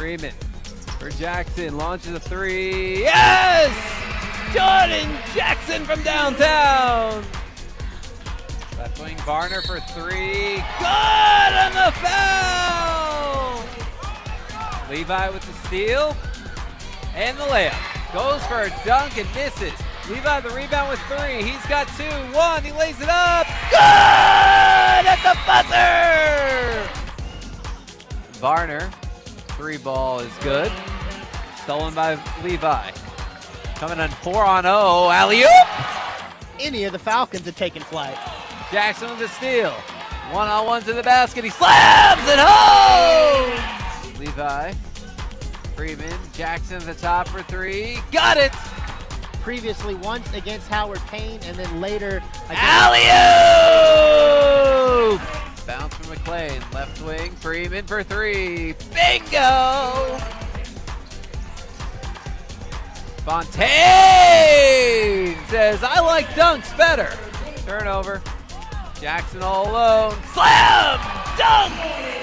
Freeman for Jackson, launches a three. Yes! Jordan Jackson from downtown. Left wing Varner for three. Good on the foul! Levi with the steal and the layup. Goes for a dunk and misses. Levi the rebound with three. He's got two. One, he lays it up. Good at the buzzer! Varner, three ball is good. Stolen by Levi. Coming on 4-on-0, alley-oop! Any of the Falcons had taken flight. Jackson with the steal. One-on-one to the basket. He slams it home! Levi, Freeman, Jackson at the top for three. Got it! Previously once against Howard Payne and then later against alley-oop! Bounce from McLean, left wing, Freeman for three. Bingo! Fontaine says, I like dunks better. Turnover. Jackson all alone. Slam! Dunk!